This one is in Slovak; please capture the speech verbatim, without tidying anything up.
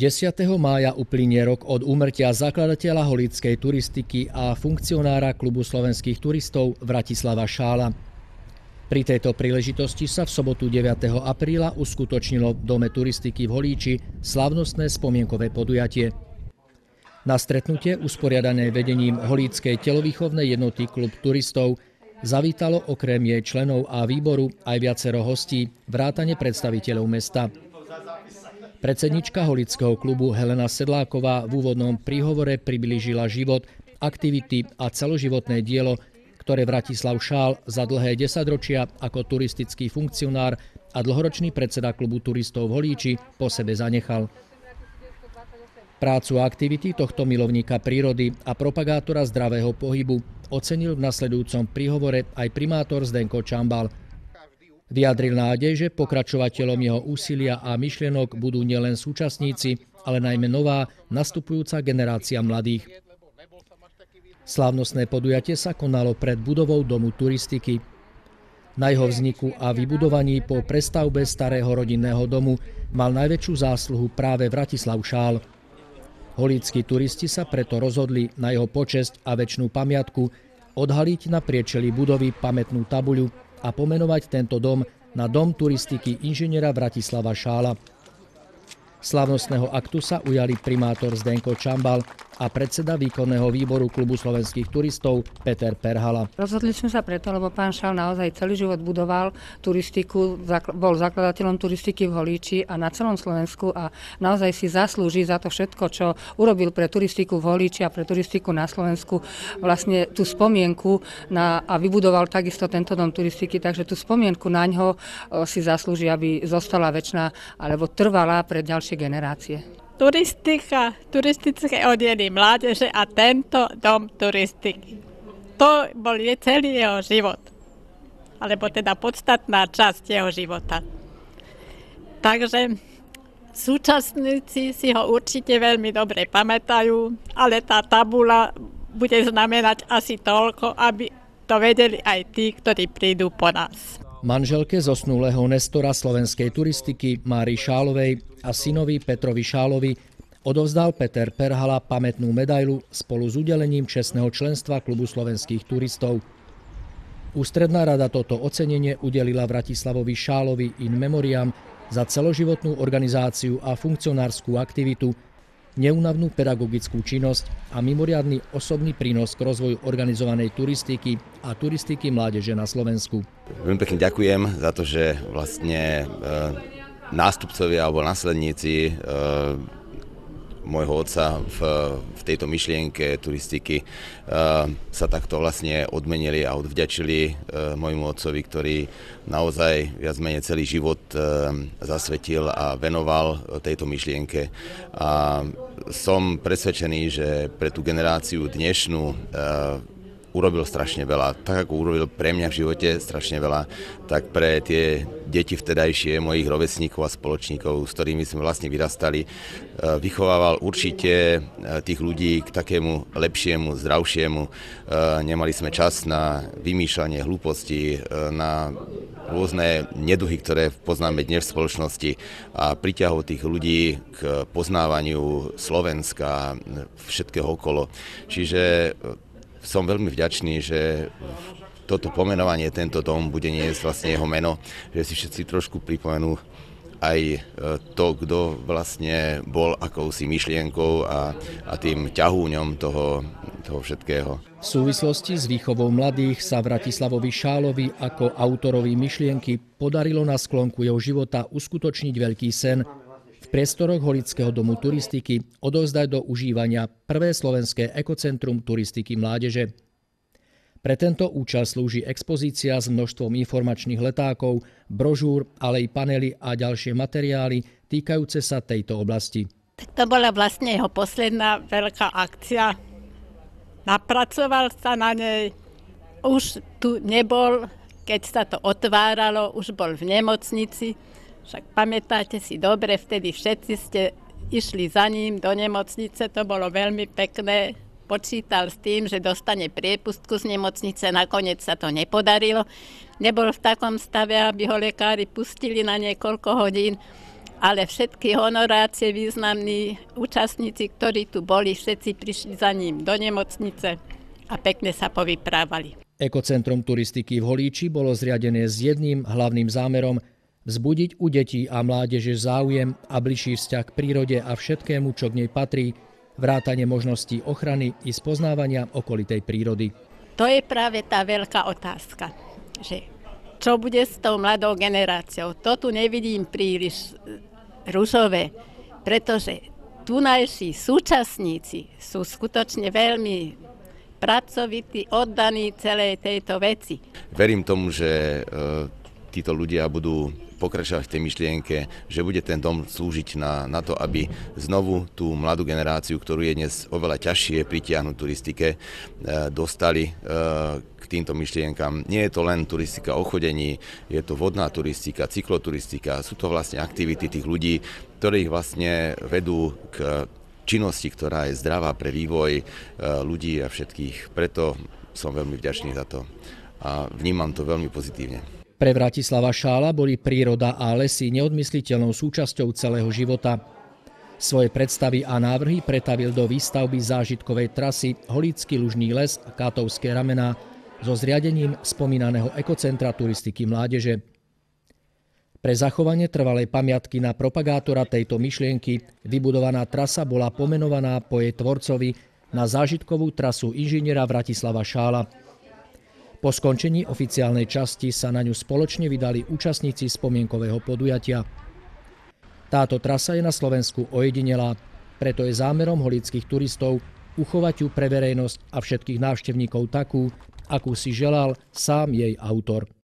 desiateho mája uplynie rok od úmrtia zakladateľa holickej turistiky a funkcionára klubu slovenských turistov Vratislava Šála. Pri tejto príležitosti sa v sobotu deviateho apríla uskutočnilo v Dome turistiky v Holíči slávnostné spomienkové podujatie. Na stretnutie usporiadané vedením Holíckej telovýchovnej jednoty Klub turistov zavítalo okrem jej členov a výboru aj viacero hostí, vrátane predstaviteľov mesta. Predsednička Holického klubu Helena Sedláková v úvodnom príhovore priblížila život, aktivity a celoživotné dielo, ktoré Vratislav Šál za dlhé desaťročia ako turistický funkcionár a dlhoročný predseda klubu turistov v Holíči po sebe zanechal. Prácu a aktivity tohto milovníka prírody a propagátora zdravého pohybu ocenil v nasledujúcom príhovore aj primátor Zdenko Čambal. Vyjadril nádej, že pokračovateľom jeho úsilia a myšlienok budú nielen súčasníci, ale najmä nová, nastupujúca generácia mladých. Slávnostné podujatie sa konalo pred budovou Domu turistiky. Na jeho vzniku a vybudovaní po prestavbe starého rodinného domu mal najväčšiu zásluhu práve Vratislav Šál. Holíckí turisti sa preto rozhodli na jeho počesť a večnú pamiatku odhaliť na priečeli budovy pamätnú tabuľu a pomenovať tento dom na Dom turistiky inžiniera Vratislava Šála. Slávnostného aktu sa ujali primátor Zdenko Čambal a predseda výkonného výboru klubu slovenských turistov Peter Perhala. Rozhodli sme sa preto, lebo pán Šál naozaj celý život budoval turistiku, bol zakladateľom turistiky v Holíči a na celom Slovensku a naozaj si zaslúži za to všetko, čo urobil pre turistiku v Holíči a pre turistiku na Slovensku, vlastne tú spomienku na, a vybudoval takisto tento dom turistiky, takže tú spomienku na ňo si zaslúži, aby zostala večná alebo trvalá pre ďalšie generácie. Turistika, turistické oddiely mládeže a tento dom turistiky. To bol je celý jeho život, alebo teda podstatná časť jeho života. Takže súčasníci si ho určite veľmi dobre pamätajú, ale tá tabula bude znamenať asi toľko, aby to vedeli aj tí, ktorí prídu po nás. Manželke zosnulého nestora slovenskej turistiky Márii Šálovej a synovi Petrovi Šálovi odovzdal Peter Perhala pamätnú medailu spolu s udelením čestného členstva klubu slovenských turistov. Ústredná rada toto ocenenie udelila Vratislavovi Šálovi in memoriam za celoživotnú organizáciu a funkcionárskú aktivitu, neúnavnú pedagogickú činnosť a mimoriadny osobný prínos k rozvoju organizovanej turistiky a turistiky mládeže na Slovensku. Veľmi pekne ďakujem za to, že vlastne e, nástupcovia alebo následníci e, môjho otca v, v tejto myšlienke turistiky e, sa takto vlastne odmenili a odvďačili e, môjmu otcovi, ktorý naozaj viac menej celý život e, zasvetil a venoval tejto myšlienke. A som presvedčený, že pre tú generáciu dnešnú e, urobil strašne veľa. Tak ako urobil pre mňa v živote strašne veľa, tak pre tie deti vtedajšie, mojich rovesníkov a spoločníkov, s ktorými sme vlastne vyrastali, vychovával určite tých ľudí k takému lepšiemu, zdravšiemu. Nemali sme čas na vymýšľanie hlúposti, na rôzne neduhy, ktoré poznáme dnes v spoločnosti a priťahol tých ľudí k poznávaniu Slovenska, všetkého okolo. Čiže som veľmi vďačný, že toto pomenovanie, tento dom bude niesť vlastne jeho meno, že si všetci trošku pripomenú aj to, kto vlastne bol akousi myšlienkou a, a tým ťahúňom toho, toho všetkého. V súvislosti s výchovou mladých sa Vratislavovi Šálovi ako autorovi myšlienky podarilo na sklonku jeho života uskutočniť veľký sen, v priestoroch Holického domu turistiky odovzdať do užívania prvé slovenské ekocentrum turistiky mládeže. Pre tento účel slúži expozícia s množstvom informačných letákov, brožúr, ale i panely a ďalšie materiály týkajúce sa tejto oblasti. To bola vlastne jeho posledná veľká akcia. Napracoval sa na nej. Už tu nebol, keď sa to otváralo, už bol v nemocnici. Však pamätáte si dobre, vtedy všetci ste išli za ním do nemocnice, to bolo veľmi pekné. Počítal s tým, že dostane priepustku z nemocnice, nakoniec sa to nepodarilo. Nebol v takom stave, aby ho lekári pustili na niekoľko hodín. ale všetky honorácie významní účastníci, ktorí tu boli, všetci prišli za ním do nemocnice a pekne sa povyprávali. Ekocentrum turistiky v Holíči bolo zriadené s jedným hlavným zámerom vzbudiť u detí a mládeže záujem a bližší vzťah k prírode a všetkému, čo k nej patrí, vrátane možností ochrany i spoznávania okolitej prírody. To je práve tá veľká otázka, že čo bude s tou mladou generáciou. To tu nevidím príliš ružové, pretože tunajší súčasníci sú skutočne veľmi pracovití, oddaní celej tejto veci. Verím tomu, že e, títo ľudia budú pokračovať v tej myšlienke, že bude ten dom slúžiť na, na to, aby znovu tú mladú generáciu, ktorú je dnes oveľa ťažšie pritiahnuť turistike, e, dostali e, k týmto myšlienkam. Nie je to len turistika o chodení, je to vodná turistika, cykloturistika, sú to vlastne aktivity tých ľudí, ktorí ich vlastne vedú k činnosti, ktorá je zdravá pre vývoj e, ľudí a všetkých. Preto som veľmi vďačný za to a vnímam to veľmi pozitívne. Pre Vratislava Šála boli príroda a lesy neodmysliteľnou súčasťou celého života. Svoje predstavy a návrhy pretavil do výstavby zážitkovej trasy Holícky lužný les a Kátovské ramená so zriadením spomínaného ekocentra turistiky mládeže. Pre zachovanie trvalej pamiatky na propagátora tejto myšlienky vybudovaná trasa bola pomenovaná po jej tvorcovi na zážitkovú trasu inžiniera Vratislava Šála. Po skončení oficiálnej časti sa na ňu spoločne vydali účastníci spomienkového podujatia. Táto trasa je na Slovensku ojedinelá, preto je zámerom holíckych turistov uchovať ju pre verejnosť a všetkých návštevníkov takú, akú si želal sám jej autor.